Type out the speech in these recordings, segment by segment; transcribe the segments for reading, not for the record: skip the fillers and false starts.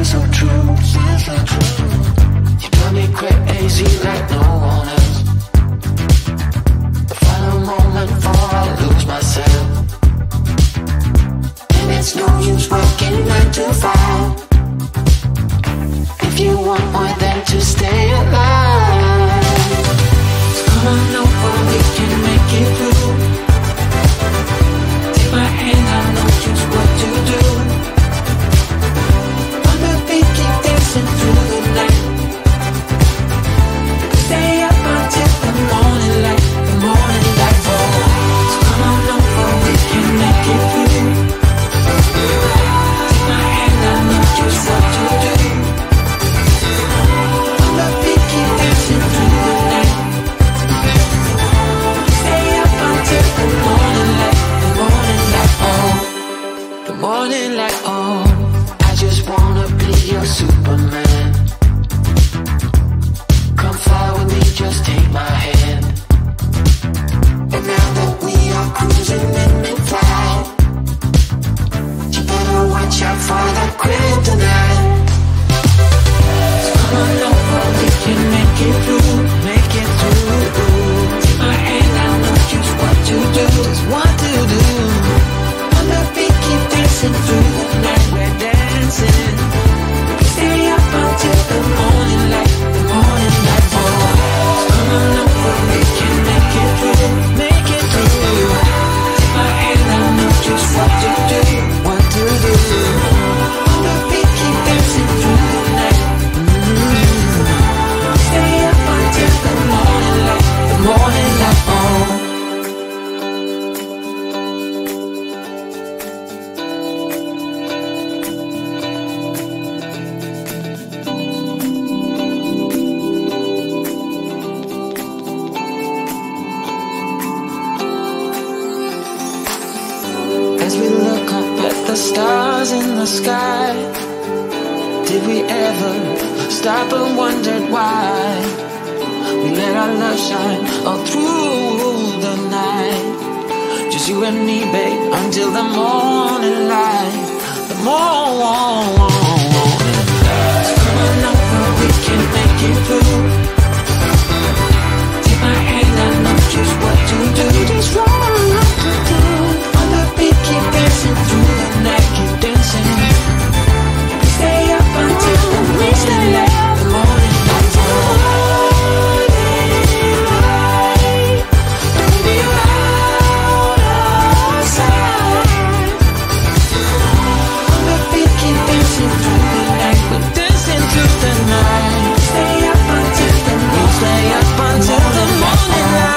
so true. You drive me crazy like no one else. The final moment before I lose myself. And it's no use working 9 to 5 if you want more than to stay alive. So come on over, we can make it through. Take my hand, I know just what to do. On the beat, keep dancing through the night. Stay up until the morning light, the morning light. Oh, so come on over, we can make it through. Take my hand, I know just what to do. On the beat, keep dancing through the night. Stay up until the morning light, the morning light. Oh, the morning light. Oh, I just wanna be your Superman. Come fly with me, just take my hand. And now that we are cruising in mid-flight, you better watch out for the kryptonite. So come on over, we can make it through, make it through. Take my hand, I know just what to do, just what to do. On the beat, keep dancing through the night, we're dancing. Stay up until the morning light, the morning light. Oh, so come on over, we can make it through, make it through. Take my hand, I know just what to do, what to do. On the beat, keep dancing through the night. Stay up until the morning light, the morning light. Oh. As we look up at the stars in the sky, did we ever stop and wondered why we let our love shine all through the night? Just you and me, babe, until the morning light, the morning light. So come on over, we can make it through. Take my hand, I know just what to do, just what to do. On the beat, keep dancing through the night, keep dancing. Stay up until the morning light, the morning light. Don't be out of sight. On the beat, keep dancing through the night, we're dancing through the night. Stay up until the morning, stay up until the morning light.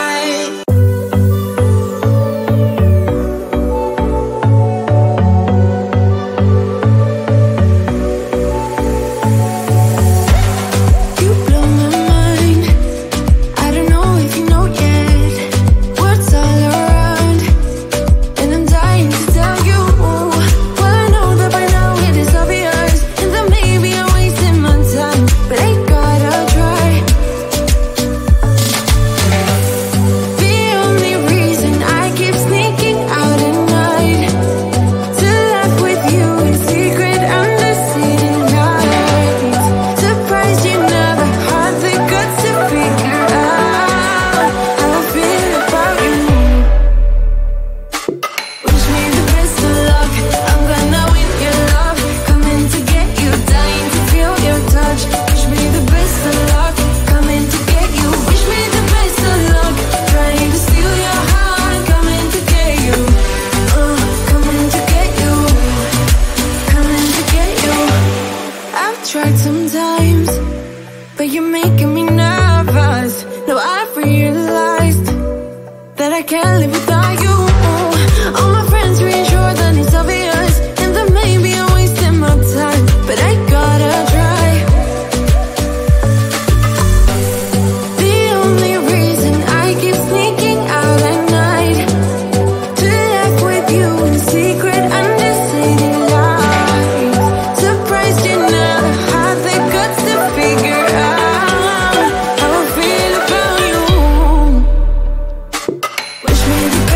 Wish me the best.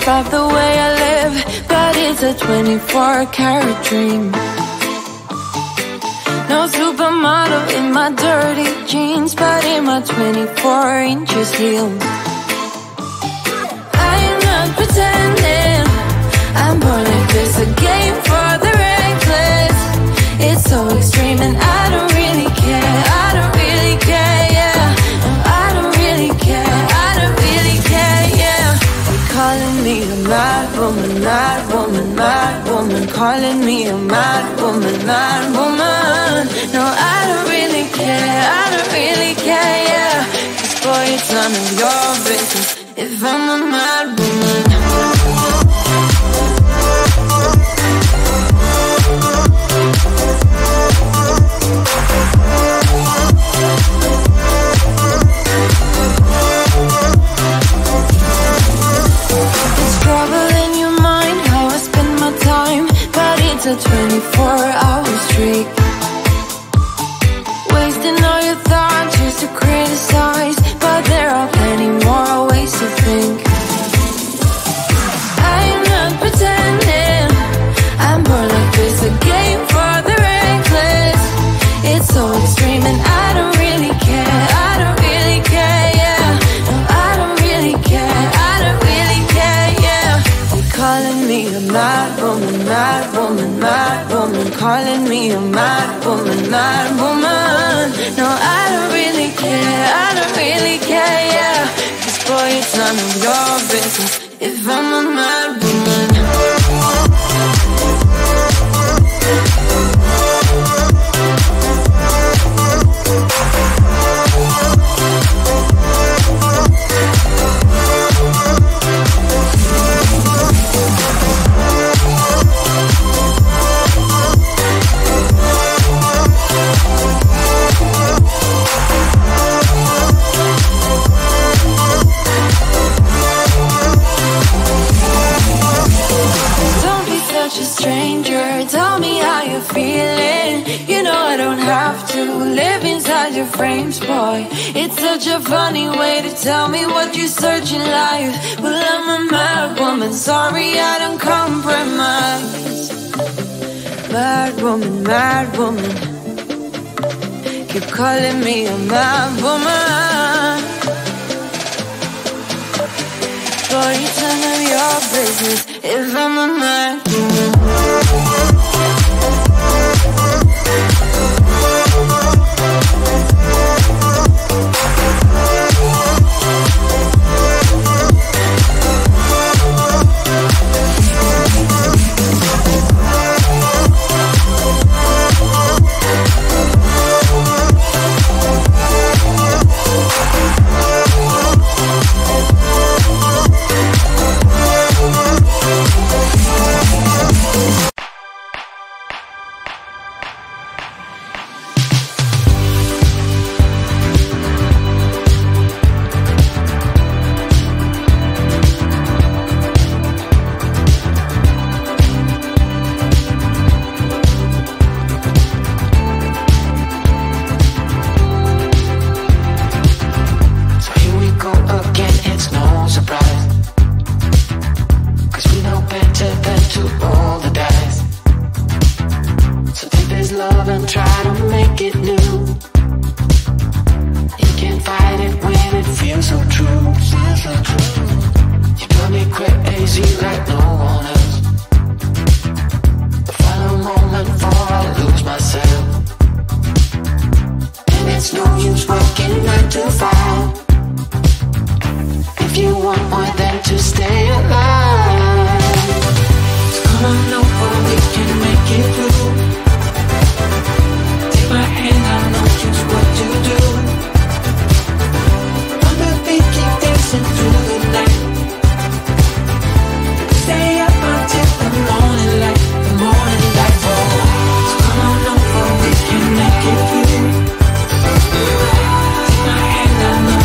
about the way I live, but it's a 24-karat dream. No supermodel in my dirty jeans, but in my 24 inches heels. I am not pretending, I'm born like this, a game for the reckless. It's so extreme and I don't really care, I don't really care, yeah. No, I don't really care, I don't really care, yeah. They're calling me a mad woman, mad woman, mad woman. Calling me a mad woman, mad woman. No, I don't really care, I don't really care, yeah. 'Cause boy, it's none of your business if I'm a mad woman. It's trouble in your mind, how I spend my time, but it's a 24-hour streak. Wasting all your thoughts just to criticize, but there are plenty more ways to think. I am not pretending, I'm born like this, a game for the reckless. It's so extreme and I don't really care, I don't really care, yeah. No, I don't really care, I don't really care, yeah. They're calling me a mad woman, mad woman, mad woman. Calling me a mad woman, mad woman. No, I don't really care, I don't really care, yeah. 'Cause boy, it's none of your business if I'm a mad woman. A stranger, tell me how you're feeling. You know I don't have to live inside your frames, boy. It's such a funny way to tell me what you search in life. Well, I'm a mad woman, sorry I don't compromise. Mad woman, mad woman. Keep calling me a mad woman. Boy, it's none of your business if I'm a mad woman. My hand, I know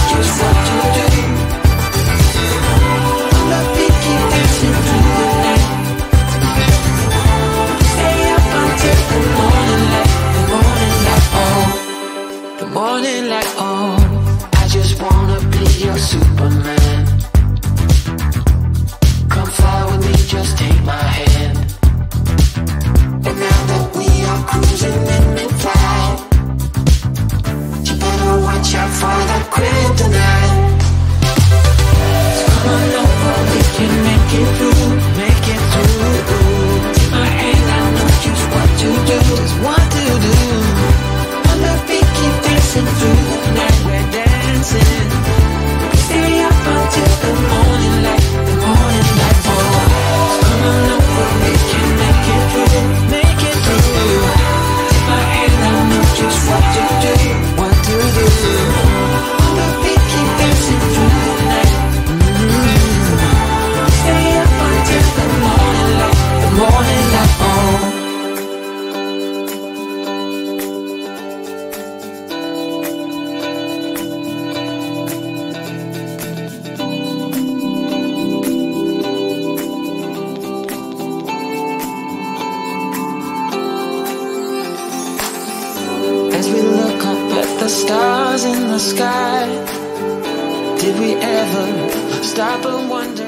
stars in the sky. Did we ever stop and wonder?